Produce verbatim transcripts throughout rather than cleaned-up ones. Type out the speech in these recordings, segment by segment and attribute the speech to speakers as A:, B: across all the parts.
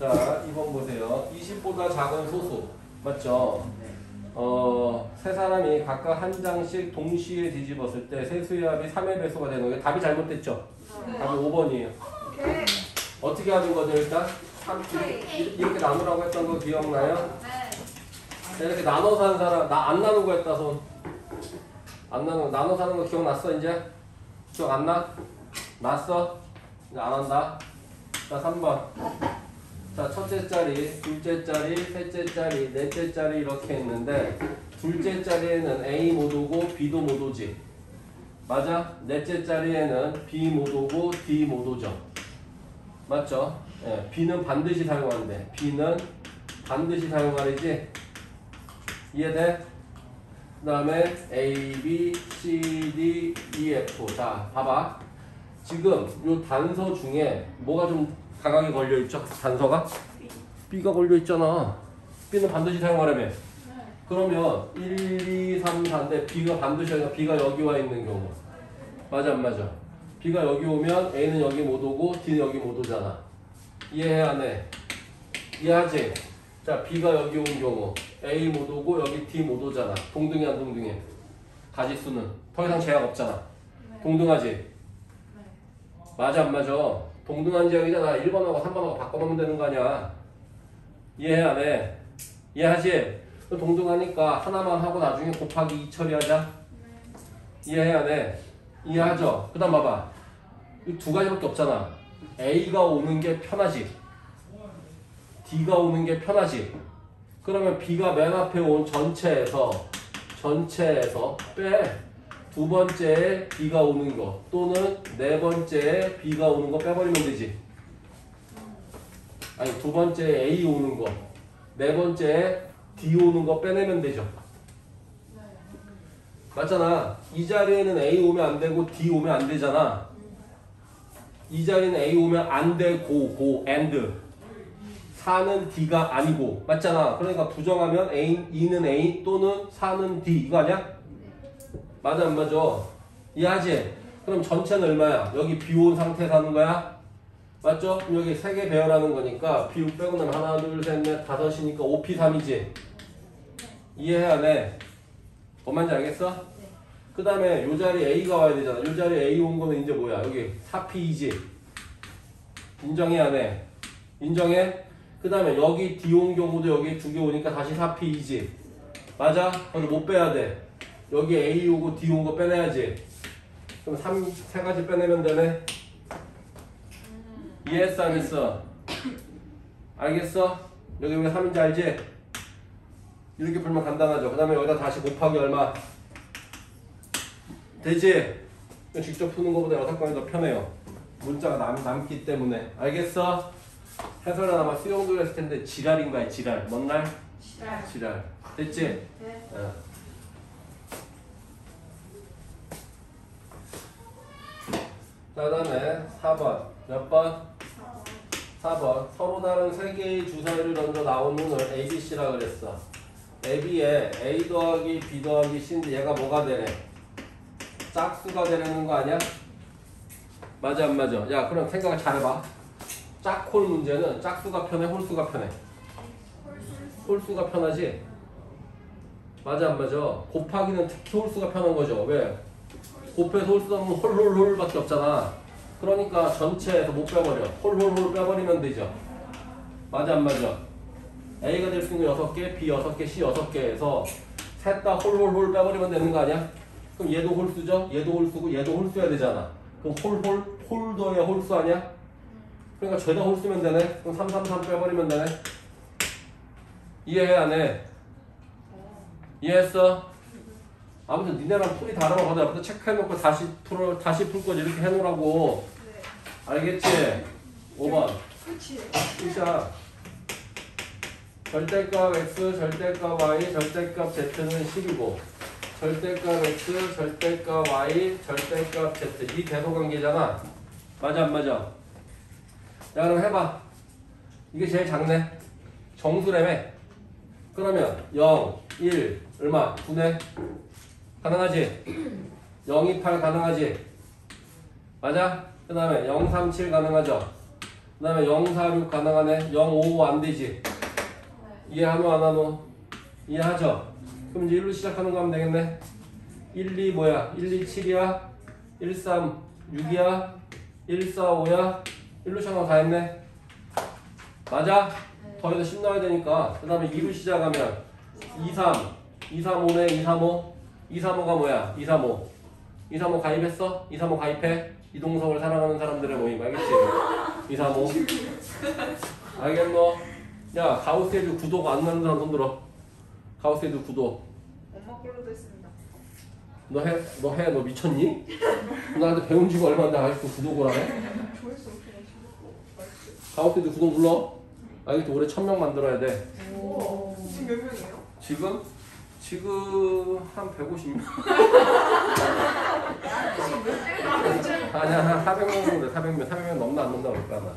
A: 자, 이 번 보세요. 이십보다 작은 소수. 맞죠? 어, 세 사람이 각각 한 장씩 동시에 뒤집었을 때 세수의 합이 삼의 배수가 되는 거예요. 답이 잘못됐죠?
B: 네.
A: 답이 오 번이에요.
B: 오케이.
A: 어떻게 하는 거죠, 일단? 삼, 이렇게 나누라고 했던 거 기억나요?
B: 네.
A: 자, 이렇게 나눠서 하는 사람, 나 안 나누고 했다, 손. 안 나누고, 나눠서 하는 거 기억났어, 이제? 기억 안 나? 났어? 이제 안 한다. 자, 삼 번. 자, 첫째 자리, 둘째 자리, 셋째 자리, 넷째 자리 이렇게 있는데 둘째 자리에는 A 못 오고 B도 못 오지. 맞아? 넷째 자리에는 B 못 오고 D 못 오죠. 맞죠? 예, B는 반드시 사용한대. B는 반드시 사용하리지. 이해돼? 그 다음에 A, B, C, D, E, F. 자, 봐봐. 지금 요 단서 중에 뭐가 좀 강하게 걸려있죠? 단서가? B가 걸려있잖아. B는 반드시 사용하려면. 그러면 일, 이, 삼, 사인데 B가 반드시 아니라 B가 여기 와 있는 경우. 맞아 안 맞아? B가 여기 오면 A는 여기 못 오고 D는 여기 못 오잖아. 이해해 안 해? 이해하지? 자, B가 여기 온 경우 A 못 오고 여기 D 못 오잖아. 동등해 안 동등해? 가지수는 더 이상 제약 없잖아. 동등하지? 맞아 안 맞아? 동등한 지역이잖아. 일 번하고 삼 번하고 바꿔놓으면 되는 거 아니야. 이해해 안 해? 이해하지? 동등하니까 하나만 하고 나중에 곱하기 이 처리하자. 이해해 안 해? 이해하죠? 그 다음 봐봐. 이 두 가지밖에 없잖아. A가 오는 게 편하지. D가 오는 게 편하지. 그러면 B가 맨 앞에 온 전체에서 전체에서 빼. 두 번째에 B가 오는 거 또는 네 번째에 B가 오는 거 빼버리면 되지. 아니 두 번째에 A 오는 거 네 번째에 D 오는 거 빼내면 되죠. 맞잖아. 이 자리에는 A 오면 안 되고 D 오면 안 되잖아. 이 자리는 A 오면 안 되고 고 and 사는 D가 아니고 맞잖아. 그러니까 부정하면 A, 이는 A 또는 사는 D 이거 아니야? 맞아 안 맞아? 이해하지? 그럼 전체는 얼마야? 여기 B 온 상태에서 하는 거야? 맞죠? 그럼 여기 세 개 배열하는 거니까 B 육 빼고는 하나 둘 셋 넷 다섯이니까 오 피 삼이지? 이해해 안 해? 뭔 말인지 알겠어? 그 다음에 요 자리 A가 와야 되잖아. 요 자리 A 온 거는 이제 뭐야? 여기 사 피이지? 인정해 안 해? 인정해? 그 다음에 여기 D 온 경우도 여기 두 개 오니까 다시 사 피이지? 맞아? 그래서 못 빼야 돼. 여기 A 오고 D 온 거 빼내야지. 그럼 삼, 세 가지 빼내면 되네. 이해했어 안 했어? 알겠어? 여기 왜 삼인지 알지? 이렇게 풀면 간단하죠. 그 다음에 여기다 다시 곱하기 얼마? 되지? 직접 푸는 것보다 여섯 번이 더 편해요. 문자가 남, 남기 때문에. 알겠어? 해설은 아마 수영도 했을 텐데 지랄인 거야 지랄. 뭔 날?
B: 지랄.
A: 지랄. 됐지?
B: 네.
A: 어. 자, 그 다음에 사 번. 몇 번? 사 번. 서로 다른 세 개의 주사위를 던져 나온 눈을 A, B, C라 그랬어. A, B에 A 더하기 B 더하기 C인데 얘가 뭐가 되네? 짝수가 되는 거 아니야? 맞아 안 맞아? 야 그럼 생각을 잘해봐. 짝홀 문제는 짝수가 편해? 홀수가 편해? 홀수가 편하지? 맞아 안 맞아? 곱하기는 특히 홀수가 편한 거죠. 왜? 곱해서 홀수 하면 홀홀홀 밖에 없잖아. 그러니까 전체에서 못 빼버려. 홀홀홀 빼버리면 되죠. 맞아 안 맞아? A가 될 수 있는 여섯 개, B 여섯 개, C 여섯 개에서 셋 다 홀홀홀 빼버리면 되는 거 아니야? 그럼 얘도 홀수죠? 얘도 홀수고 얘도 홀수여야 되잖아. 그럼 홀홀, 홀더의 홀수 아니야? 그러니까 죄다 홀수면 되네. 그럼 삼, 삼, 삼 빼버리면 되네. 이해해 안 해? 이해했어? 아무튼 니네랑 풀이 다르면 가자. 아무튼 체크해놓고 다시 풀어 다시 풀 거지. 이렇게 해놓으라고.
B: 네.
A: 알겠지? 오 번.
B: 그치.
A: 끝이야. 절대값 x, 절대값 y, 절대값 z는 십이고 절대값 x, 절대값 y, 절대값 z 이 대소관계잖아. 맞아 안 맞아? 야 그럼 해봐. 이게 제일 작네. 정수라며. 그러면 영, 일 얼마? 구네. 가능하지? 영, 이, 팔 가능하지? 맞아? 그 다음에 영, 삼, 칠 가능하죠? 그 다음에 영, 사, 육 가능하네. 영, 오, 오 안 되지. 이해하노 안 하노? 이해하죠? 그럼 이제 일로 시작하는 거 하면 되겠네. 일, 이 뭐야? 일, 이, 칠이야? 일, 삼, 육이야? 일, 사, 오야? 일로 시작하면 다 했네. 맞아? 더 해서 십 넣어야 되니까. 그 다음에 이로 시작하면 이, 삼, 이, 삼, 오네. 이, 삼, 오. 이, 삼, 오가 뭐야? 이, 삼, 오. 이, 삼, 오 가입했어? 이, 삼, 오 가입해? 이동석을 사랑하는 사람들의 모임 알겠지? 이, 삼, 오. 알겠노? 야 가우스헤드 구독 안 나는 사람 손 들어. 가우스헤드 구독.
B: 엄마 걸로도 했습니다.
A: 너 해? 너 해? 너 미쳤니? 나한테 배운 지가 얼마인데 아직도 구독을 안 해?
B: 조회수 엄청 맛있어.
A: 가우스헤드 구독 눌러. 알겠지? 올해 천 명 만들어야 돼.
B: 오. 지금 몇 명이에요?
A: 지금? 지금 한 백오십 명?
B: 지금 몇 명이에요?
A: 아니야 한 사백 명 정도 돼. 사백 명. 사백 명 넘나 안 넘나 그럴까 아마.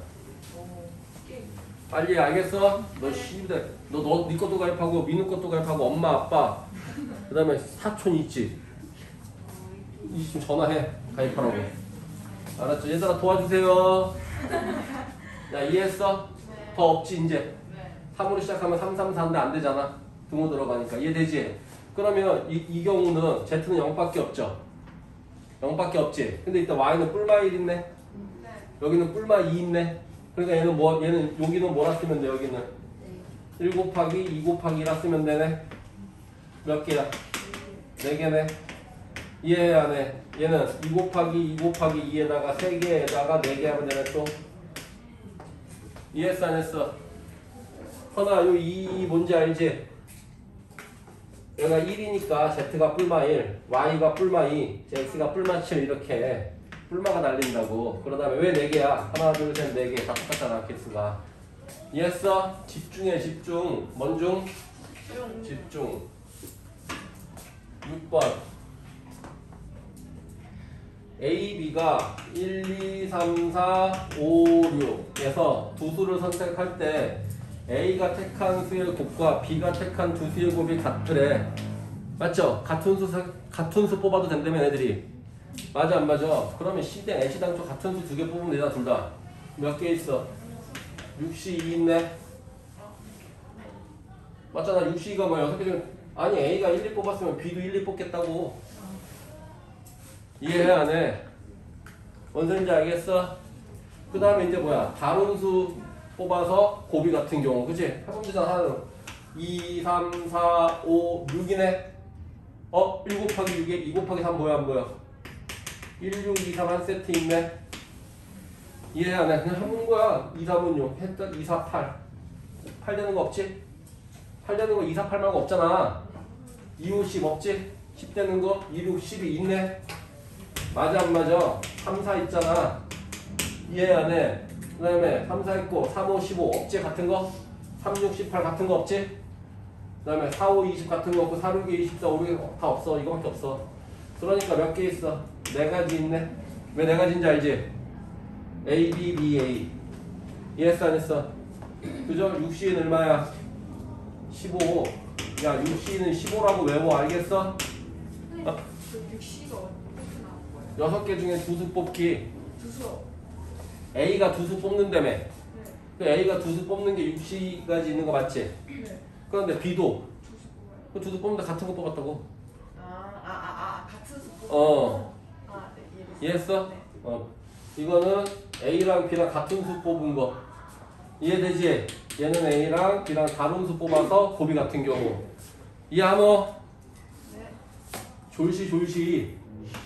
A: 빨리 알겠어? 너 씨발 너너네 것도 가입하고 민우 것도 가입하고 엄마 아빠 그 다음에 사촌 있지? 이 지금 전화해 가입하라고. 알았죠? 얘들아 도와주세요. 야 이해했어? 더 없지 이제. 삼으로 시작하면 삼, 삼, 사인데 안 되잖아. 등호 들어가니까 이해되지? 그러면 이, 이 경우는 Z는 영밖에 없죠? 영밖에 없지? 근데 이따 Y는 뿔마 일 있네? 여기는 뿔마 이 있네? 그러니까 얘는 뭐, 얘는 여기는 뭐라 쓰면 돼 여기는? 일 곱하기 이 곱하기 이라 쓰면 되네? 몇 개야? 네 개네? 이해 안 해? 얘는 이 곱하기 이 곱하기 이에다가 세 개에다가 네 개 하면 되네 또? 이해했어 안 했어? 허나 요 이 뭔지 알지? 여기가 일이니까 Z가 뿔마 일, Y가 뿔마 이, X가 뿔마 칠 이렇게 뿔마가 날린다고. 그런 다음에 왜 네 개야? 하나 둘 셋 네 개 다 똑같잖아 개수가. 이해했어? 집중해 집중. 뭔 중? 집중. 육 번 A, B가 일, 이, 삼, 사, 오, 육에서 두 수를 선택할 때 A가 택한 수의 곱과 B가 택한 두 수의 곱이 같으래. 맞죠? 같은 수, 같은 수 뽑아도 된다며 애들이. 맞아 안 맞아? 그러면 C대, H당초 같은 수 두 개 뽑으면 되잖아 둘 다. 몇 개 있어? 육 씨 이 있네? 맞잖아. 육 씨가 뭐야? 여섯 개 중에 아니 A가 일, 이 뽑았으면 B도 일, 이 뽑겠다고. 이해해 안 해? 뭔 소린지 알겠어? 그 다음에 이제 뭐야? 다른 수 뽑아서 곱이 같은 경우 그치? 해보면 되잖아. 하나는 이, 삼, 사, 오, 육이네? 어? 일 곱하기 육에 이 곱하기 삼 뭐야 안 보여? 일, 육, 이, 삼 한 세트 있네? 이해 안 해? 그냥 해보는 거야. 이, 삼은 육 했던 이, 사, 팔 팔 되는 거 없지? 팔 되는 거 이, 사, 팔 말고 없잖아. 이, 오, 십 없지? 십 되는 거 이, 육, 십이 있네? 맞아 안 맞아? 삼, 사 있잖아. 이해 안 해? 그 다음에 삼, 사 있고 삼, 오, 십오 없지 같은 거? 삼, 육, 십팔 같은 거 없지? 그 다음에 사, 오, 이십 같은 거 없고 사, 육, 이십사, 오, 육 다 없어. 이거밖에 없어. 그러니까 몇 개 있어? 네 가지 있네? 왜 네 가지인지 알지? A, B, B, A 이해했어 안 했어? 그죠? 육 씨는 얼마야? 십오. 야 육 씨는 십오라고 외워 알겠어? 어?
B: 육 씨가 어떻게 나온 거예요?
A: 여섯 개 중에 두 수 뽑기.
B: 두 수.
A: A가 두 수 뽑는다며.
B: 네.
A: 그 A가 두 수 뽑는 게 육 씨까지 있는 거 맞지?
B: 네.
A: 그런데 B도
B: 두 수 뽑아요.
A: 그 두 수 뽑는데 같은 거 뽑았다고.
B: 아, 아, 아, 아, 같은 수 뽑아요.
A: 어.
B: 아, 네, 이해했어요.
A: 이해했어?
B: 네.
A: 어. 이거는 A랑 B랑 같은 수 뽑은 거. 이해되지? 얘는 A랑 B랑 다른 수 뽑아서 곱이 같은 경우. 이해하노?
B: 네.
A: 졸시 졸시.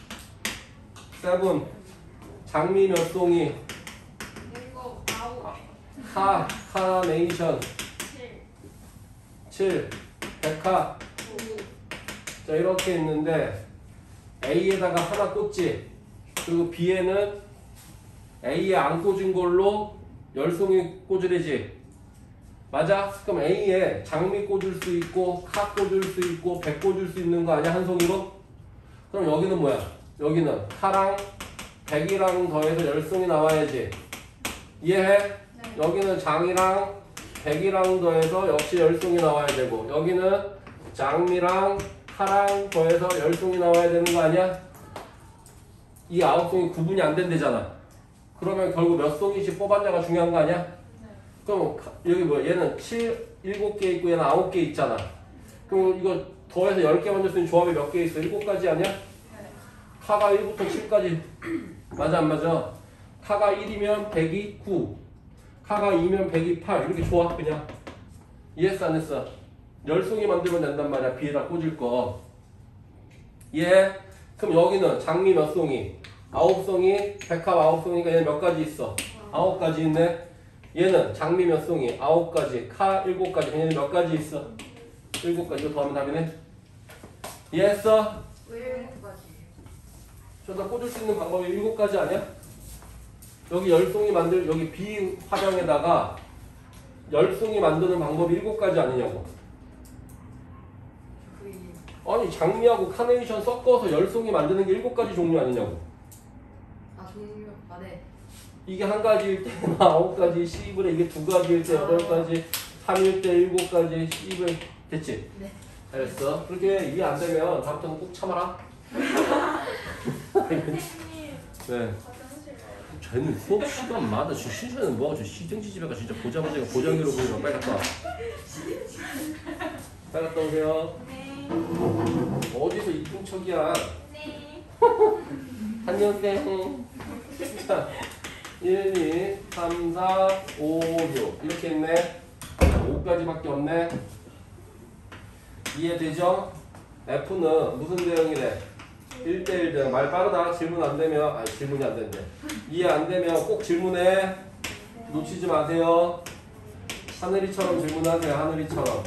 A: 세븐. 장미 몇 송이.
B: 일곱, 아홉,
A: 카, 카네이션.
B: 칠,
A: 칠. 백화.
B: 구,
A: 자 이렇게 있는데 A에다가 하나 꽂지. 그리고 B에는 A에 안 꽂은 걸로 열 송이 꽂으래지. 맞아? 그럼 A에 장미 꽂을 수 있고 카 꽂을 수 있고 백 꽂을 수 있는 거 아니야? 한 송이로? 그럼 여기는 뭐야? 여기는 카랑 백이랑 더해서 열 송이 나와야지. 이해해?
B: 네.
A: 여기는 장이랑 백이랑 더해서 역시 열 송이 나와야 되고 여기는 장미랑 카랑 더해서 열 송이 나와야 되는 거 아니야? 이 아홉 송이 구분이 안 된대잖아. 그러면 결국 몇 송이씩 뽑았냐가 중요한 거 아니야?
B: 네.
A: 그럼 여기 뭐야? 얘는 칠, 일곱 개 있고 얘는 아홉 개 있잖아. 그럼 이거 더해서 열 개 만들 수 있는 조합이 몇 개 있어? 일곱 가지 아니야?
B: 네.
A: 카가 일부터 칠까지 맞아 안 맞아? 카가 일이면 백이 구, 카가 이면 백이 팔 이렇게 조합 그냥. 이해했어 안 했어? 열 송이 만들면 된단 말이야. B에다 꽂을 거. 예. 그럼 여기는 장미 몇 송이? 아홉 송이, 백합 아홉 송이니까 얘는 몇 가지 있어? 아홉 가지 있네. 얘는 장미 몇 송이? 아홉 가지, 카 일곱 가지. 얘는 몇 가지 있어? 일곱 가지. 이거 더하면 답이네. 이해했어?
B: 왜 일곱 가지?
A: 저다 꽂을 수 있는 방법이 일곱 가지 아니야? 여기 열 송이 만들, 여기 B 화장에다가 열 송이 만드는 방법이 일곱 가지 아니냐고.
B: 그 이.
A: 아니 장미하고 카네이션 섞어서 열 송이 만드는 게 일곱 가지 종류 아니냐고.
B: 아 종류. 아 네.
A: 이게 한 가지일 때 아홉 가지, C분의 이게 두 가지일 때 여덟 가지, 삼일 때 일곱 가지, C분의 됐지?
B: 네.
A: 알겠어. 그렇게 이해 안 되면 다음부터는 꼭 참아라.
B: 선생님.
A: 네.
B: 화장실 가요.
A: 쟤는 수업 시간마다 지금 신선은 뭐하고 저 시정지 집에 가 진짜 보자마자 보자기로 보이면 빨리 갔다 와. 빨리 갔다 오세요.
B: 네.
A: 어디서 이쁜 척이야.
B: 네.
A: 한년생. 자, 일, 이, 삼, 사, 오, 육 이렇게 있네. 오까지밖에 없네. 이해되죠? F는 무슨 대응이래? 일 대 일 대응. 말 빠르다. 질문 안 되면 아니 질문이 안 된대. 이해 안 되면 꼭 질문해. 놓치지 마세요. 하늘이처럼 질문하세요. 하늘이처럼.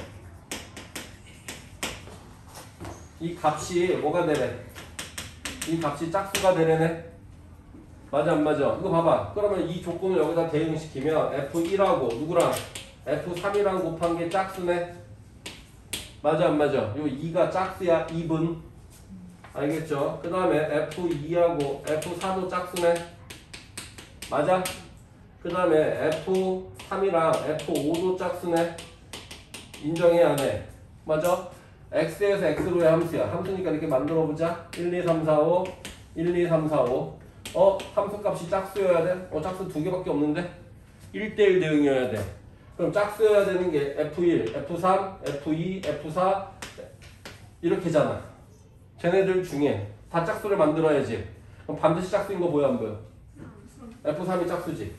A: 이 값이 뭐가 되래? 이 값이 짝수가 되래네. 맞아 안 맞아? 이거 봐봐. 그러면 이 조건을 여기다 대응시키면 에프 일하고 누구랑 에프 삼이랑 곱한 게 짝수네. 맞아 안 맞아? 요 이가 짝수야. 이 분. 알겠죠? 그 다음에 에프 이하고 에프 사도 짝수네. 맞아? 그 다음에 에프 삼이랑 에프 오도 짝수네. 인정해 안 해? 맞아? x에서 x로의 함수야. 함수니까 이렇게 만들어보자. 일, 이, 삼, 사, 오 일, 이, 삼, 사, 오 어? 함수값이 짝수여야 돼? 어? 짝수 두 개밖에 없는데? 일 대 일 대응이어야 돼. 그럼 짝수여야 되는 게 에프 일, 에프 삼, 에프 이, 에프 사 이렇게잖아. 쟤네들 중에 다 짝수를 만들어야지. 그럼 반드시 짝수인 거 보여 안 보여? 에프 삼이 짝수지.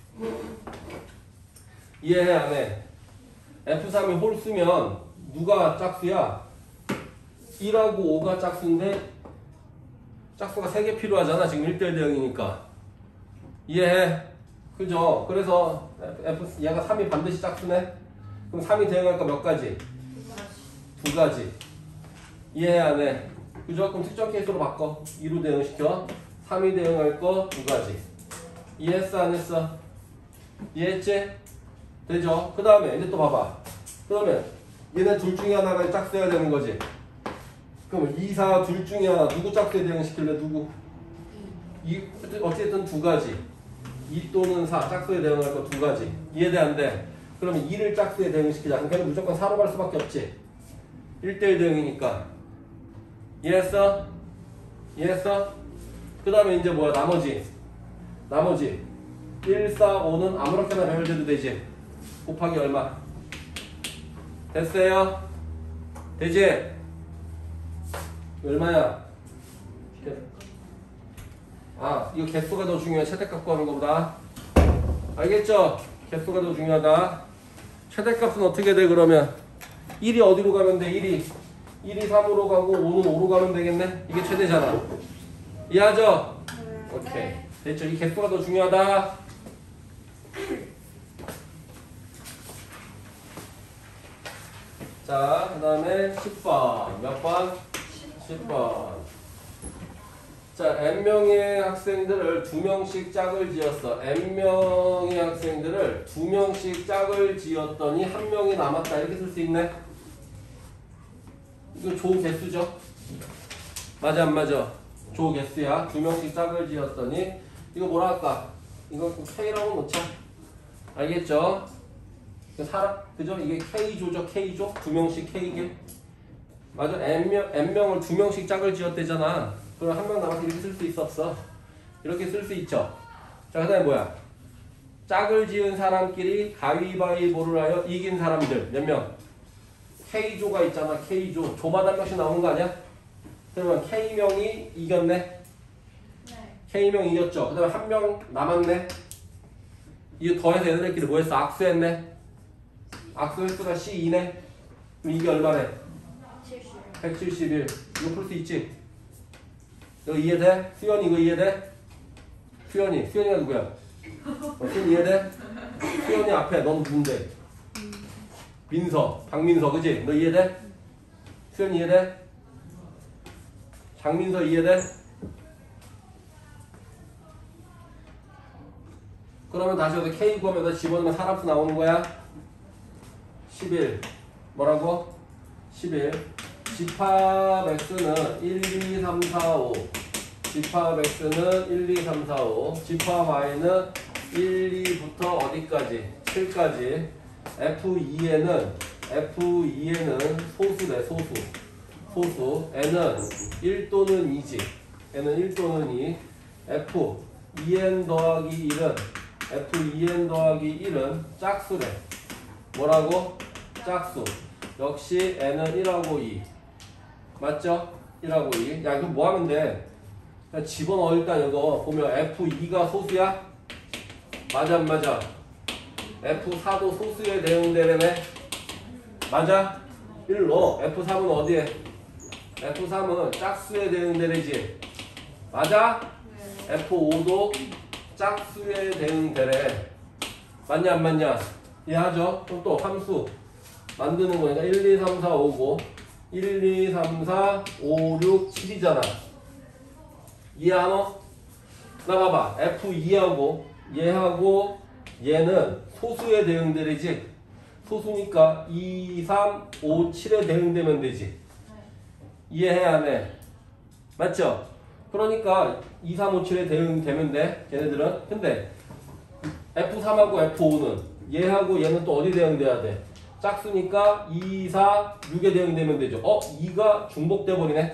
A: 이해해 안 해? 에프 삼이 홀수면 누가 짝수야? 일하고 오가 짝수인데 짝수가 세 개 필요하잖아. 지금 일 대 일 대응이니까. 이해해? 그죠? 그래서 F, 얘가 삼이 반드시 짝수네? 그럼 삼이 대응할 거 몇 가지? 두 가지. 이해해 안 해? 그죠? 그럼 특정 케이스로 바꿔. 이로 대응시켜. 삼이 대응할 거 두 가지. 이해했어 안 했어? 이해했지? 되죠? 그 다음에 이제 또 봐봐. 그 다음에 얘네 둘 중에 하나가 짝수여야 되는 거지. 그럼 이, 사 둘 중에 하나 누구 짝수에 대응시킬래? 누구? 이, 어쨌든 두 가지. 이 또는 사 짝수에 대응할 거 두 가지. 이해돼 안 돼? 그러면 이를 짝수에 대응시키자. 그럼 걔는 무조건 사로 갈 수밖에 없지. 일 대 일 대응이니까. 이해했어? 이해했어? 그 다음에 이제 뭐야? 나머지. 나머지. 일, 사, 오는 아무렇게나 배열돼도 되지. 곱하기 얼마? 됐어요? 되지? 얼마야? 아, 이거 개수가 더 중요해. 최대값 구하는 것보다. 알겠죠? 개수가 더 중요하다. 최대값은 어떻게 돼 그러면? 일이 어디로 가면 돼? 일이 일이 삼으로 가고 오는 오로 가면 되겠네? 이게 최대잖아. 이해하죠? 오케이. 됐죠? 이 개수가 더 중요하다. 자, 그 다음에 십 번. 몇 번? 십 번. 자, N명의 학생들을 두 명씩 짝을 지었어. N명의 학생들을 두 명씩 짝을 지었더니 한 명이 남았다. 이렇게 쓸 수 있네. 이거 조 개수죠? 맞아, 안 맞아? 조 개수야. 두 명씩 짝을 지었더니 이거 뭐라 할까? 이거 K라고 놓자. 알겠죠? 사람, 그죠? 이게 K조죠, K조? 두 명씩 K개. 맞아, N명, N명을 두 명씩 짝을 지었대잖아. 그럼 한 명 남아서 이렇게 쓸 수 있었어. 이렇게 쓸 수 있죠. 자, 그 다음에 뭐야? 짝을 지은 사람끼리 가위바위보를 하여 이긴 사람들 몇 명? K조가 있잖아. K조. 조마다 한 명씩 나오는 거 아니야? 그러면 K명이 이겼네.
B: 네.
A: K명 이겼죠. 그 다음에 한 명 남았네. 이거 더해서 얘네들끼리 뭐 했어? 악수했네. 악수 횟수가 씨 이네. 그럼 이게 얼마래?
B: 칠십.
A: 백칠십일. 이거 풀 수 있지? 이거 이해돼? 수연이 이거 이해돼? 수연이. 수연이가 누구야? 어, 수연이 이해돼? 수연이 앞에 넌 누군데? 민서. 박민서. 그지? 너 이해돼? 수연이 이해돼? 장민서 이해돼? 그러면 다시 여기 K 구하면 집어넣으면 사람수 나오는 거야? 십일. 뭐라고? 십일. 집합 X는 일, 이, 삼, 사, 오. 집합 X는 일, 이, 삼, 사, 오. 집합 Y는 일, 이부터 어디까지? 칠까지. 에프 이에는 에프 이에는 소수네, 소수. 소수. N은 일 또는 이지. N은 일 또는 이. F 이엔 더하기 일은 에프 이엔 더하기 일은 짝수래. 뭐라고? 짝수. 역시 N은 일하고 이. 맞죠? 일하고 이. 야, 이거 뭐 하면 돼? 그냥 집어넣어. 일단 이거 보면 에프 이가 소수야? 맞아, 안 맞아? 에프 사도 소수에 대응되려네? 맞아? 일로. 에프 삼은 어디에? 에프 삼은 짝수에 대응되래지? 맞아?
B: 네.
A: 에프 오도 짝수에 대응되래. 맞냐, 안 맞냐? 이해하죠? 그럼 또 함수 만드는 거니까 일, 이, 삼, 사, 오고 일, 이, 삼, 사, 오, 육, 칠이잖아. 이해하노? 나 봐봐. 에프 이하고 얘하고 얘는 소수에 대응되지. 소수니까 이, 삼, 오, 칠에 대응되면 되지. 이해해야 안 해? 맞죠? 그러니까 이, 삼, 오, 칠에 대응되면 돼. 걔네들은. 근데 에프 삼하고 에프 오는 얘하고 얘는 또 어디 대응돼야 돼? 짝수니까 이, 사, 육에 대응되면 되죠. 어? 이가 중복돼 버리네.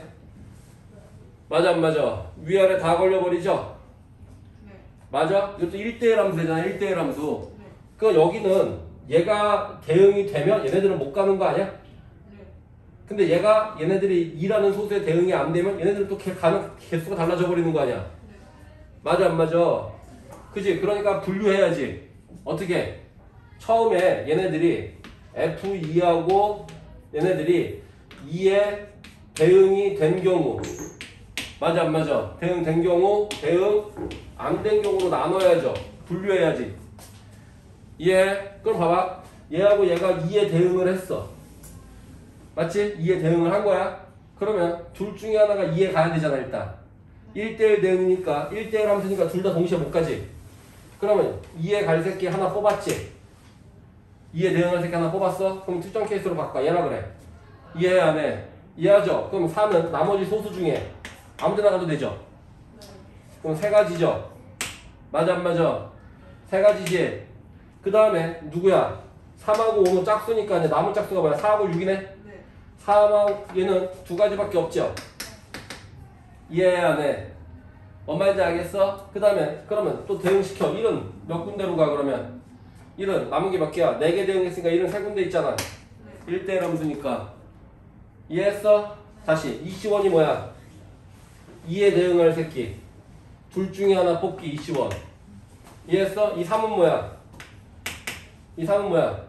A: 맞아, 안 맞아? 위아래 다 걸려버리죠?
B: 네.
A: 맞아? 이것도 일 대 일 함수 되잖아. 일 대 일 함수.
B: 네.
A: 그 여기는 얘가 대응이 되면 얘네들은 못 가는 거 아니야?
B: 네.
A: 근데 얘가 얘네들이 이라는 소수에 대응이 안 되면 얘네들은 또 개, 가는 개수가 달라져 버리는 거 아니야?
B: 네.
A: 맞아, 안 맞아? 그지? 그러니까 분류해야지. 어떻게? 처음에 얘네들이 에프 이하고 얘네들이 이에 대응이 된 경우. 맞아, 안 맞아? 대응 된 경우, 대응 안 된 경우로 나눠야죠. 분류해야지. 이해? 그럼 봐봐. 얘하고 얘가 이에 대응을 했어. 맞지? 이에 대응을 한 거야. 그러면 둘 중에 하나가 이에 가야 되잖아, 일단. 일 대 일 대응이니까, 일 대 일 함수니까 둘 다 동시에 못 가지. 그러면 이에 갈 새끼 하나 뽑았지? 이에 대응할 새끼 하나 뽑았어? 그럼 특정 케이스로 바꿔. 얘나 그래. 이해 안 해? 이해하죠? 그럼 사는 나머지 소수 중에 아무 데나 가도 되죠? 그럼 세 가지죠? 맞아, 안 맞아? 세 가지지? 그 다음에 누구야? 삼하고 오는 짝수니까 이제 남은 짝수가 뭐야? 사하고 육이네?
B: 네.
A: 사하고 얘는 두 가지밖에 없죠? 이해 안 해? 뭔 말인지 알겠어? 그 다음에 그러면 또 대응시켜. 일은 몇 군데로 가 그러면? 일은 남은 게 몇 개야? 네 개 대응했으니까 일은 세 군데 있잖아.
B: 네.
A: 일 대 일 함수니까. 이해했어? 다시 이십원이 뭐야? 이에 대응할 새끼. 둘 중에 하나 뽑기 이십원. 이해했어? 이 삼은 뭐야? 이 삼은 뭐야?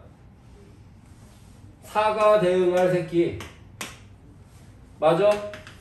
A: 사가 대응할 새끼. 맞아?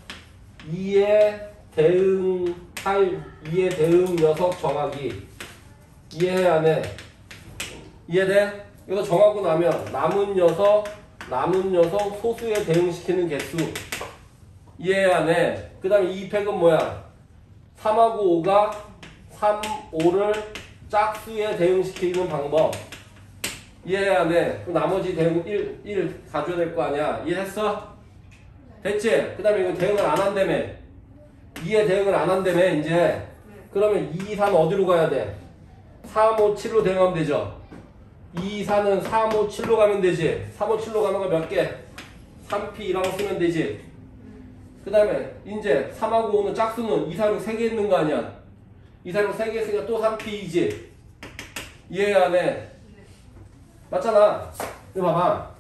A: 이에 대응할, 이에 대응 녀석 정하기. 이해해, 안 해? 이해돼? 이거 정하고 나면 남은 녀석, 남은 녀석 소수에 대응시키는 개수. 이해 안 해? 그 다음에 이 팩은 뭐야? 삼하고 오가 삼, 오를 짝수에 대응시키는 방법. 이해 안 해? 그럼 나머지 대응 일, 일 가져야 될 거 아니야? 이해했어? 됐지? 그 다음에 이거 대응을 안 한다며. 이에 대응을 안 한다며, 이제. 그러면 이, 삼 어디로 가야 돼? 삼, 오, 칠로 대응하면 되죠? 이, 사는 삼, 오, 칠로 가면 되지. 삼, 오, 칠로 가는 거 몇 개? 삼 피 이라고 쓰면 되지. 그 다음에 이제 삼하고 오는 짝수는 이, 사, 육 세 개 있는 거 아니야. 이 사람 세 개 있으니까 또 삼 피이지. 이해 안 해? 맞잖아. 이거 봐봐.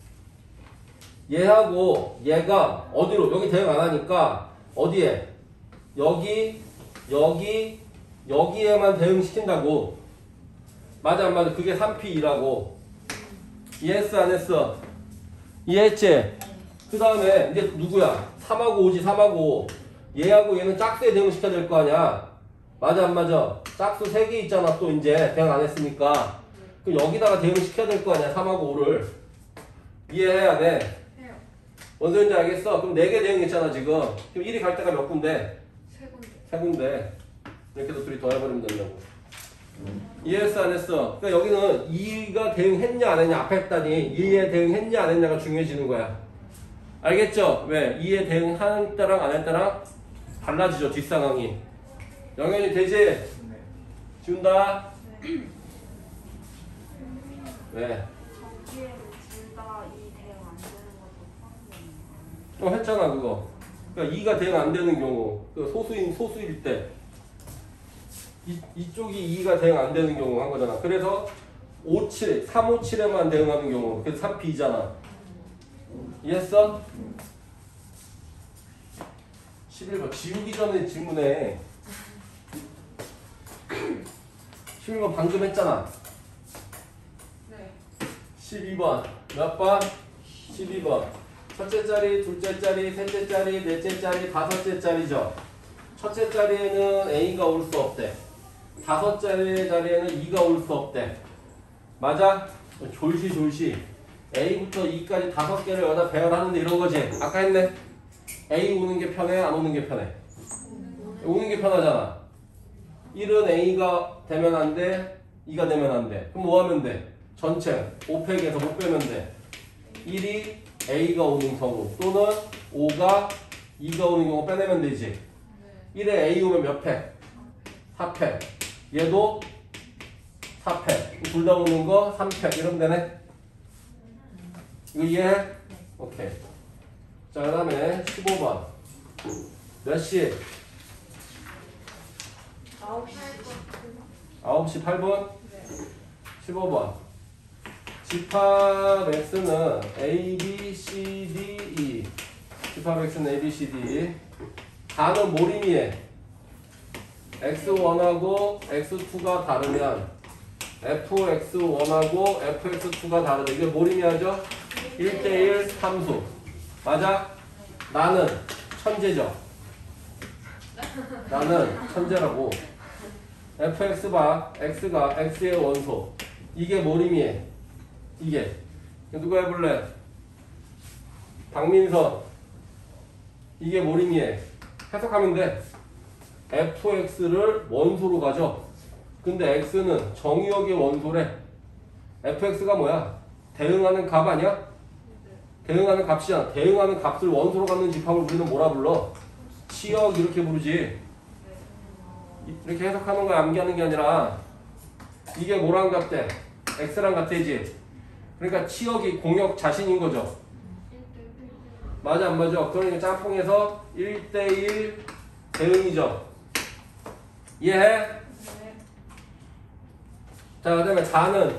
A: 얘하고 얘가 어디로? 여기 대응 안 하니까 어디에? 여기, 여기, 여기에만 대응시킨다고. 맞아 안 맞아? 그게 삼 피이라고. 이해했어 안 했어? 이해했지? 그 다음에 이제 누구야? 삼하고 오지 삼하고 오. 얘하고 얘는 짝수에 대응시켜야 될 거 아니야? 맞아 안 맞아? 짝수 세 개 있잖아 또 이제 대응 안 했으니까. 그럼 여기다가 대응시켜야 될 거 아니야 삼하고 오를. 이해해야 돼.
B: 해요.
A: 뭔 소린지 알겠어? 그럼 네 개 대응했잖아 지금. 그럼 일이 갈 때가 몇 군데?
B: 세 군데.
A: 세 군데. 이렇게 해서 둘이 더해버리면 된다고. 이해했어 안 했어? 그러니까 여기는 이가 대응했냐 안 했냐 앞에 했다니 이에 대응했냐 안 했냐가 중요해지는 거야. 알겠죠? 왜? 이에 대응한 때랑 안 한 때랑 달라지죠 뒷상황이. 영현이 되지?
C: 네.
A: 지운다.
B: 네.
A: 왜?
B: 저기에는 둘다 이 대응 안 되는 것도 포함되는 거예요.
A: 어 했잖아 그거. 그러니까 이가 대응 안 되는 경우 그 소수인 소수일 때 이, 이쪽이 이가 대응 안 되는 경우 한 거잖아. 그래서 오십칠, 삼백오십칠에만 대응하는 경우 그래서 삼 피이잖아. 이해했어? 십일 번 지우기 전에 질문해. 십일 번 방금 했잖아.
B: 네.
A: 십이 번 몇 번? 십이 번 첫째 자리, 둘째 자리, 셋째 자리, 넷째 자리, 다섯째 자리죠. 첫째 자리에는 A가 올 수 없대. 다섯 자리 자리에는 E가 올 수 없대. 맞아? 졸시 졸시 A부터 E까지 다섯 개를 여기다 배열하는데 이런 거지. 아까 했네. A 오는 게 편해? 안 오는 게 편해? 오는 게 편하잖아. 일은 A가 되면 안 돼. E가 되면 안 돼. 그럼 뭐 하면 돼? 전체 오 팩에서 못 빼면 돼. 일이 A가 오는 경우 또는 오가 E가 오는 경우 빼내면 되지. 일에 A 오면 몇 팩? 사 팩. 얘도 사 팩. 둘 다 오는 거 삼 팩. 이러면 되네. 이거 이해해? 오케이. 자, 그 다음에 십오 번. 몇 시?
B: 아홉 시.
A: 아홉 시 팔 분?
B: 네.
A: 십오 번. 집합 X는 A, B, C, D, E. 집합 X는 A, B, C, D, E. 다는 몰임이에 엑스 원하고 엑스 투가 다르면 에프 엑스 원하고 에프 엑스 투가 다르다. 이게 몰임이야죠? 일 대 일 함수. 맞아? 나는 천재죠. 나는 천재라고. 에프 엑스 봐. X가 X의 원소. 이게 몰임이에. 이게. 누가 해볼래? 박민선. 이게 몰임이에. 해석하면 돼. 에프 엑스를 원소로 가죠. 근데 X는 정의역의 원소래. 에프 엑스가 뭐야? 대응하는 값 아니야? 대응하는 값이잖아. 대응하는 값을 원소로 갖는 집합을 우리는 뭐라 불러? 치역 이렇게 부르지. 이렇게 해석하는 거야. 암기하는 게 아니라 이게 뭐랑 같대? X랑 같대지. 그러니까 치역이 공역 자신인 거죠. 맞아 안 맞아? 그러니까 짬뽕에서 일 대 일 대응이죠. 이해해?
B: 네.
A: 자, 그 다음에 사는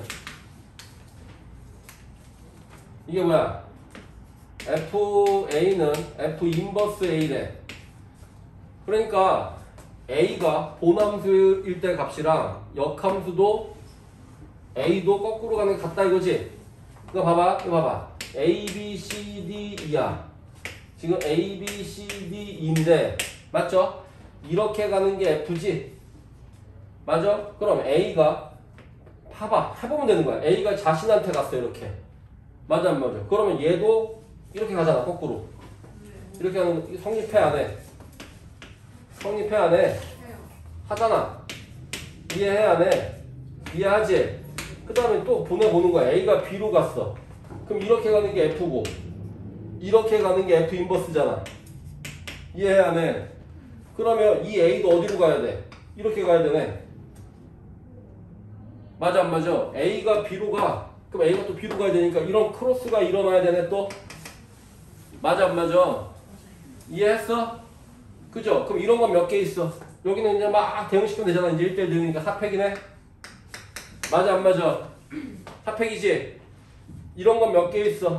A: 이게 뭐야? 에프 에이는 F 인버스 A래. 그러니까 A가 본함수일 때 값이랑 역함수도 A도 거꾸로 가는 게 같다 이거지? 이거 봐봐. 이거 봐봐. A, B, C, D, E야. 지금 A, B, C, D, E인데 맞죠? 이렇게 가는 게 F지? 맞아? 그럼 A가 봐봐. 해보면 되는 거야. A가 자신한테 갔어 이렇게. 맞아 안 맞아? 그러면 얘도 이렇게 가잖아 거꾸로. 이렇게 하는 거 성립해 안 해? 성립해 안 해?
B: 해요.
A: 하잖아. 이해해 안 해? 이해하지? 그 다음에 또 보내보는 거야. A가 B로 갔어. 그럼 이렇게 가는 게 F고 이렇게 가는 게 F 인버스잖아. 이해해 안 해? 그러면 이 A도 어디로 가야 돼? 이렇게 가야 되네. 맞아 안 맞아? A가 B로 가. 그럼 A가 또 B로 가야 되니까 이런 크로스가 일어나야 되네 또. 맞아 안 맞아? 이해했어? 그죠? 그럼 이런 건 몇 개 있어? 여기는 이제 막 대응시키면 되잖아. 이제 일 대 일 대응이니까 사 팩이네. 맞아 안 맞아? 사 팩이지? 이런 건 몇 개 있어?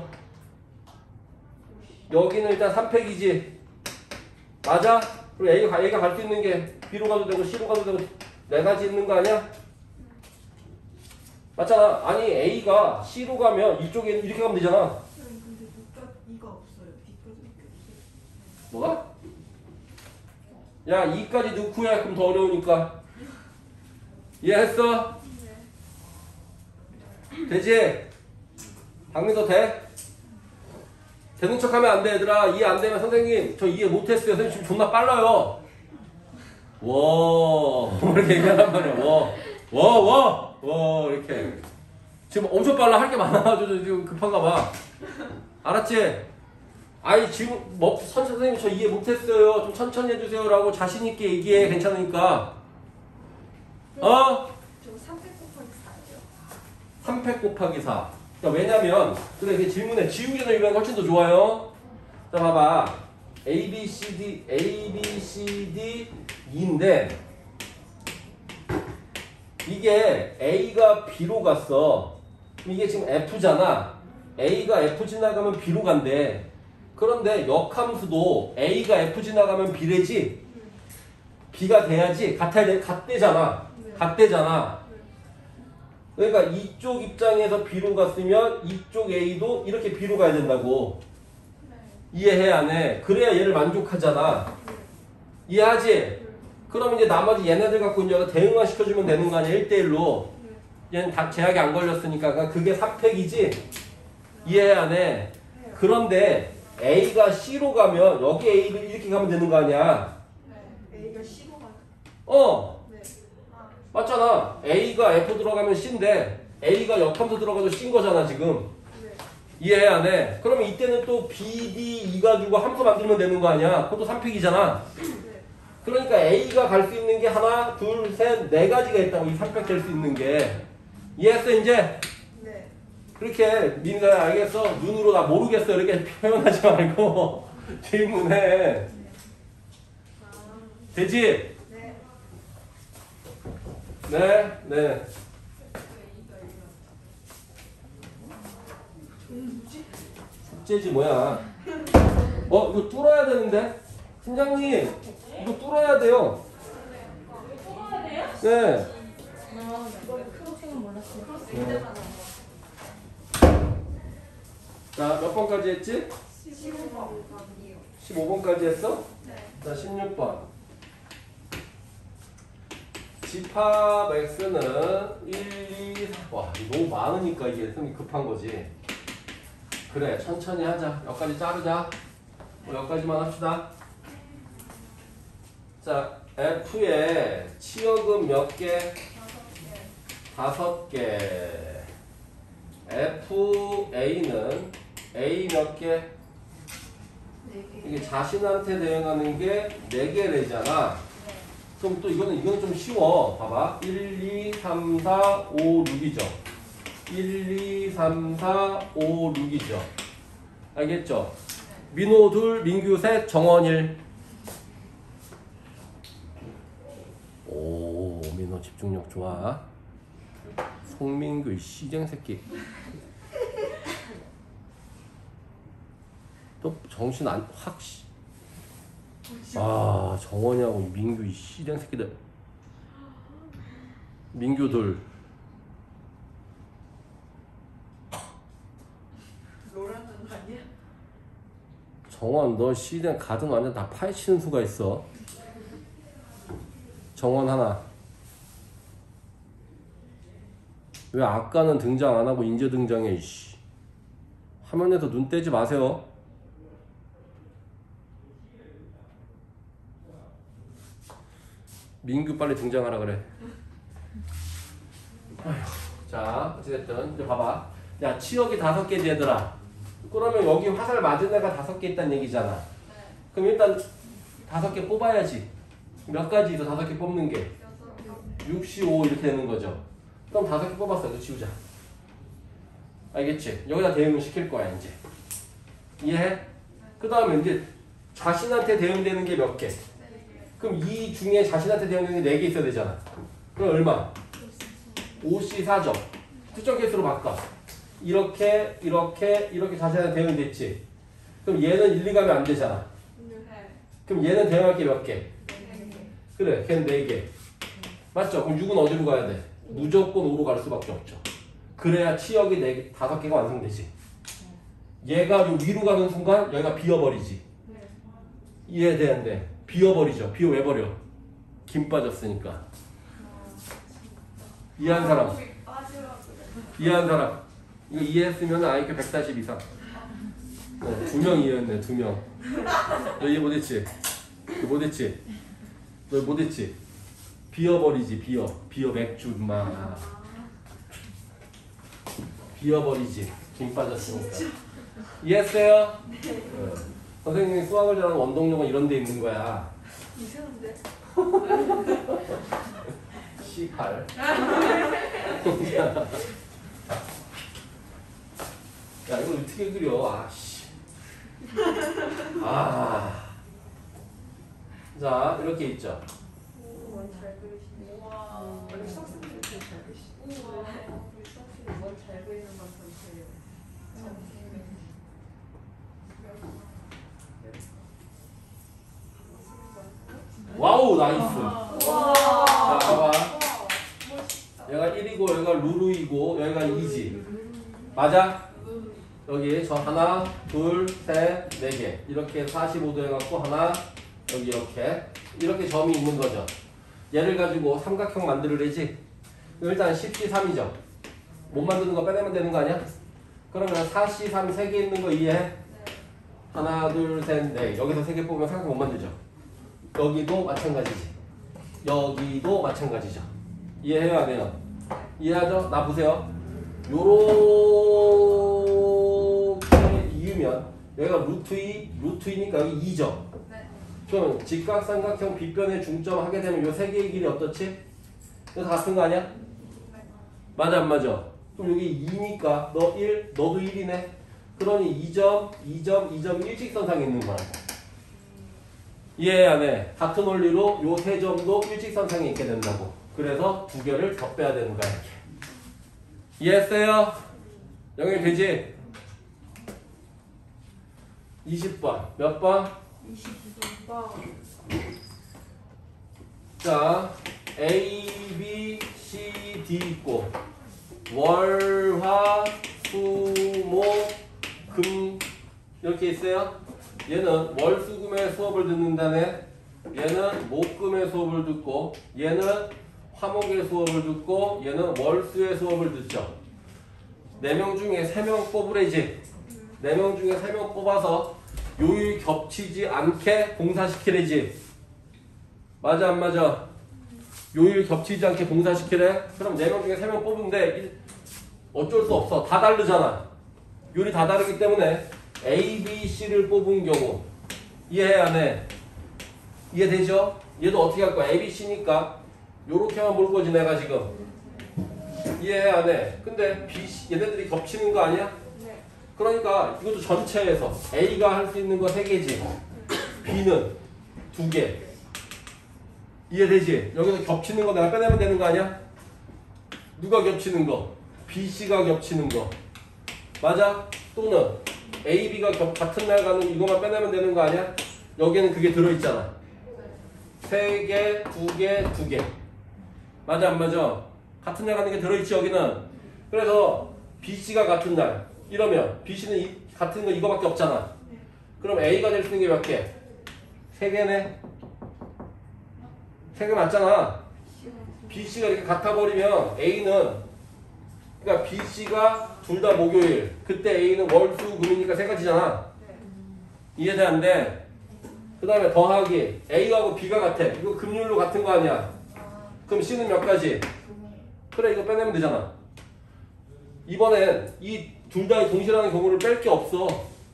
A: 여기는 일단 삼 팩이지? 맞아? 그리고 A가, A가 갈 수 있는 게 B로 가도 되고 C로 가도 되고 네 가지 있는 거 아니야? 맞잖아. 아니 A가 C로 가면 이쪽에 이렇게 가면 되잖아.
B: 근데 이가 이가 없어요. B까지 없어요.
A: 뭐가? 야 이까지 넣고 해. 그럼 더 어려우니까. 이해했어? 되지? 박민서 돼? 되는 척 하면 안 돼 얘들아. 이해 안 되면 선생님 저 이해 못했어요. 선생님 지금 존나 빨라요. 와 이렇게 얘기하란 말이야. 와와와와 이렇게 지금 엄청 빨라. 할 게 많아가지고 지금 급한가 봐. 알았지? 아이 지금 뭐 선 선생님 저 이해 못했어요. 좀 천천히 해주세요 라고 자신 있게 얘기해. 괜찮으니까. 어?
B: 저 삼 팩 곱하기 사예요.
A: 삼 팩 곱하기 사. 그러니까 왜냐면 그래 이게 질문에 지우개는 이런 게 훨씬 더 좋아요. 자 봐봐. A, B, C, D, A, B, C, D, E인데 이게 A가 B로 갔어. 이게 지금 F잖아. A가 F 지나가면 B로 간대. 그런데 역함수도 A가 F 지나가면 B래지 B가 돼야지 같아야 돼. 같대잖아. 같대잖아. 그러니까 이쪽 입장에서 B로 갔으면 이쪽 A도 이렇게 B로 가야 된다고. 이해해 안 해? 그래야 얘를 만족하잖아. 이해하지? 그럼 이제 나머지 얘네들 갖고 이제 대응만 시켜주면 되는 거 아니야? 일 대 일로. 얘는 다 제약이 안 걸렸으니까 그게 삼 팩이지? 이해해 안 해? 그런데 A가 C로 가면 여기 A를 이렇게 가면 되는 거 아니야?
B: A가 C로 가요.
A: 어!
B: 네. 아,
A: 맞잖아. A가 F 들어가면 C인데 A가 역함수 들어가도 C인 거잖아 지금.
B: 네.
A: 이해 안 해? 그러면 이때는 또 B, D, E 가지고 함수 만들면 되는 거 아니야? 그것도 삼 팩이잖아.
B: 네.
A: 그러니까 A가 갈 수 있는 게 하나, 둘, 셋, 네 가지가 있다고. 이 삼 팩 될 수 있는 게. 이해했어 이제?
B: 네.
A: 그렇게 민서야 알겠어? 눈으로 나 모르겠어 이렇게 표현하지 말고 질문해.
B: 아,
A: 되지?
B: 네.
A: 네, 네. 숙제지 뭐야? 어 이거 뚫어야 되는데? 팀장님 이거 뚫어야 돼요.
C: 뽑아야 돼요?
A: 네.
C: 아, 이거 크로팅은 몰랐어요.
A: 네. 자, 몇 번까지 했지?
B: 십오 번이요.
A: 십오 번까지 했어?
B: 네.
A: 자, 십육 번. 집합 X는 일, 이, 사. 와, 이거 너무 많으니까 이게 손이 급한 거지. 그래, 천천히 하자. 여기까지 자르자. 뭐 여기까지만 합시다. 자, F에 치역은 몇 개? 다섯 개. 에프에이는 A 몇 개?
B: 네 개.
A: 이게 자신한테 대응하는 게 네 개래잖아. 그럼 또 이거는 이거는 좀 쉬워. 봐봐. 일, 이, 삼, 사, 오, 육이죠. 일, 이, 삼, 사, 오, 육이죠. 알겠죠? 민호 둘, 민규 셋, 정원 일. 오, 민호 집중력 좋아. 송민규 이 시쟁 새끼. 또 정신 안 확. 씨. 아 정원이하고 민규 이 시쟁 새끼들. 민규 둘.
B: 로라는 아니야?
A: 정원 너 시쟁 가든 완전 다 파헤치는 수가 있어. 정원 하나. 왜 아까는 등장 안 하고 인제 등장해 이씨. 화면에서 눈 떼지 마세요. 민규 빨리 등장하라 그래. 아휴, 자 어찌됐든 이제 봐봐. 야 치역이 다섯 개지 얘들아. 그러면 여기 화살 맞은 애가 다섯 개 있다는 얘기잖아. 그럼 일단 다섯 개 뽑아야지. 몇 가지 있어 다섯 개 뽑는 게? 육, 오 이렇게 되는 거죠. 그럼 다섯 개 뽑았어. 이거 지우자. 알겠지? 여기다 대응을 시킬 거야 이제. 이해해? 그 다음에 이제 자신한테 대응되는 게 몇 개? 그럼 이 중에 자신한테 대응되는 게 네 개 있어야 되잖아. 그럼 얼마? 오 씨 사죠. 특정 개수로 바꿔. 이렇게 이렇게 이렇게 자신한테 대응이 됐지. 그럼 얘는 일, 이 가면 안 되잖아. 그럼 얘는 대응할 게 몇 개? 그래, 걔는 네 개. 맞죠? 그럼 육은 어디로 가야 돼? 무조건 오로 갈 수밖에 없죠. 그래야 치역이 네 개, 다섯 개가 완성되지. 얘가 요 위로 가는 순간 여기가 비어버리지. 이해되는데 비어버리죠. 비어 왜 버려? 김 빠졌으니까. 이해한 사람? 이해한 사람? 이거 이해했으면 아이큐 백사십 이상. 어, 두 명 이해했네, 두 명. 너 이해 못했지? 너 못했지? 너 못했지? 비어버리지, 비어. 비어 맥주, 마. 비어버리지. 김 빠졌으니까. 이해했어요? 네. 어. 선생님이 수학을 잘하는 원동력은 이런 데 있는 거야.
B: 이상한데?
A: 씨팔. 야, 이걸 어떻게 그려? 아, 씨. 아. 자, 이렇게 있죠.
B: 잘 그리시네. 우와. 원래 수학생들이 되게 잘 그리시네. 우와. 우리 수학생이 뭘잘 그리는 건 전체예요.
A: 와우, 나이스.
B: 우와.
A: 자, 봐봐.
B: 멋있다.
A: 얘가 일이고, 여기가 루루이고, 여기가 이지. 맞아? 여기 저 하나, 둘, 셋, 네 개. 이렇게 사십오 도 해갖고 하나, 여기 이렇게. 이렇게 점이 있는 거죠. 얘를 가지고 삼각형 만들으래지. 일단 십 씨 삼이죠. 못 만드는 거 빼내면 되는 거 아니야? 그러면 사 씨 삼 세 개 있는 거 이해해? 하나, 둘, 셋, 넷. 여기서 세 개 뽑으면 삼각형 못 만들죠. 여기도 마찬가지지. 여기도 마찬가지죠. 이해해요, 안 해요? 이해하죠? 나 보세요. 요렇게 이으면 여기가 루트 이, 루트 이니까 여기 이죠.
B: 네.
A: 그럼 직각삼각형 빗변의 중점 하게 되면 요 세 개의 길이 어떻지? 이거 다 같은 거 아니야? 맞아 안 맞아? 그럼 여기 이니까 너 일, 너도 일이네. 그러니 이 점, 이 점, 이 점 일직선상에 있는 거야. 이해 안 해? 같은 원리로 요 세 점도 일직선상에 있게 된다고. 그래서 두 개를 더 빼야 되는 거야. 이렇게. 이해했어요? 영역이 되지? 이십 번. 몇 번?
B: 이십구 번.
A: 자, A, B, C, D 있고 월, 화, 수, 목, 금 이렇게 있어요. 얘는 월, 수, 금의 수업을 듣는다네. 얘는 목, 금의 수업을 듣고 얘는 화목의 수업을 듣고 얘는 월, 수의 수업을 듣죠. 네 명 중에 세 명 뽑으래지. 네 명 중에 세 명 뽑아서 요일 겹치지 않게 봉사시키래지. 맞아 안 맞아? 요일 겹치지 않게 봉사시키래? 그럼 네 명 중에 세 명 뽑은데 어쩔 수 없어. 다 다르잖아. 요일이 다 다르기 때문에 A, B, C를 뽑은 경우 이해해 안 해? 이해되죠? 얘도 어떻게 할 거야? A, B, C니까 요렇게만 볼 거지 내가 지금. 이해해 안 해? 근데 B, C 얘네들이 겹치는 거 아니야?
B: 네.
A: 그러니까 이것도 전체에서 A가 할 수 있는 거 세 개지. B는 두 개. 이해되지? 여기서 겹치는 거 내가 빼내면 되는 거 아니야? 누가 겹치는 거? B, C가 겹치는 거. 맞아? 또는 A, B가 겹, 같은 날 가는 이거만 빼내면 되는 거 아니야? 여기에는 그게 들어있잖아. 세 개, 두 개, 두 개. 맞아 안 맞아? 같은 날 가는 게 들어있지 여기는. 그래서 B, C가 같은 날 이러면 B, C는 이, 같은 거 이거밖에 없잖아. 그럼 A가 될 수 있는 게 몇 개? 세 개네. 세 개 맞잖아. B, C가 이렇게 같아버리면 A는 그러니까 B, C가 둘 다 목요일 그때 A는 월, 수, 금이니까 세 가지잖아. 이해돼 안 돼? 그 다음에 더하기 A하고 B가 같아. 이거 금요일로 같은 거 아니야. 그럼 C는 몇 가지? 그래 이거 빼내면 되잖아. 이번엔 이 둘 다 동시라는 경우를 뺄 게 없어.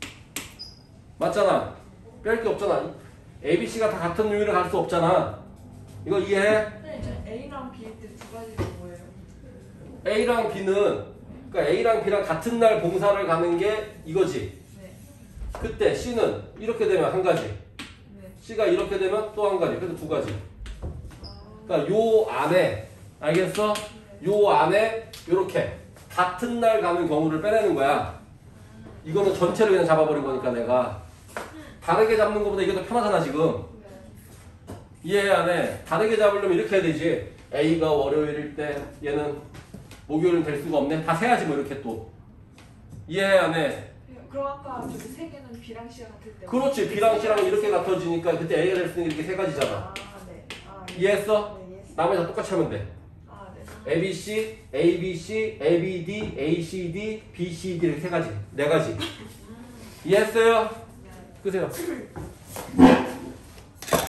A: 맞잖아. 뺄 게 없잖아. A, B, C가 다 같은 요일을 갈 수 없잖아. 이거 이해해?
B: 네, A랑 B 때 두 가지가 뭐예요?
A: A랑 B는 그러니까 A랑 B랑 같은 날 봉사를 가는 게 이거지.
B: 네.
A: 그때 C는 이렇게 되면 한 가지.
B: 네.
A: C가 이렇게 되면 또 한 가지. 그래서 두 가지. 그러니까 요 안에 알겠어? 요 안에 요렇게 같은 날 가는 경우를 빼내는 거야. 이거는 전체를 그냥 잡아버린 거니까 내가 다르게 잡는 것보다 이게 더 편하잖아 지금. 이해 안 해? 다르게 잡으려면 이렇게 해야 되지. A가 월요일일 때 얘는 목요일은 될 수가 없네. 다 세야지 뭐 이렇게 또. 이해 안 해?
B: 그럼 아까 저기 세 개는 B랑 C가 같을 때.
A: 그렇지. B랑 C랑 이렇게 같아지니까 그때 A가 될 수 있는 게 이렇게 세 가지잖아.
B: 아, 네. 아, 네.
A: 이해했어?
B: 네, 이해했어요.
A: 나머지 다 똑같이 하면 돼.
B: 아, 네.
A: A, B, C, A, B, C, A, B, D, A, C, D, B, C, D 이렇게 세 가지. 네 가지. 이해했어요? 끄세요.